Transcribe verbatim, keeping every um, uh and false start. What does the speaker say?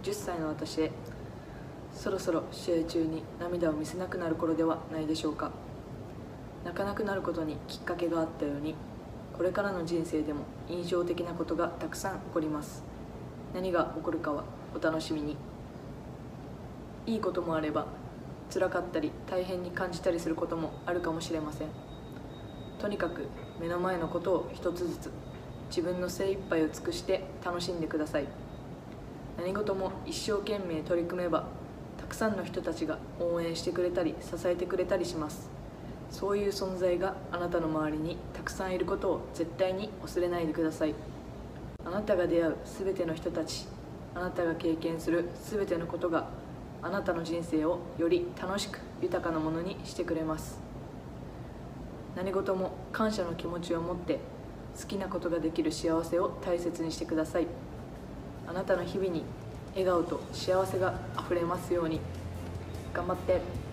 じゅっさいの私へ、そろそろ試合中に涙を見せなくなる頃ではないでしょうか。泣かなくなることにきっかけがあったように、これからの人生でも印象的なことがたくさん起こります。何が起こるかはお楽しみに。いいこともあれば、辛かったり大変に感じたりすることもあるかもしれません。とにかく目の前のことを一つずつ自分の精一杯を尽くして楽しんでください。何事も一生懸命取り組めば、たくさんの人たちが応援してくれたり支えてくれたりします。そういう存在があなたの周りにたくさんいることを絶対に忘れないでください。あなたが出会うすべての人たち、あなたが経験するすべてのことがあなたの人生をより楽しく豊かなものにしてくれます。何事も感謝の気持ちを持って好きなことができる幸せを大切にしてください。あなたの日々に笑顔と幸せがあふれますように。頑張って。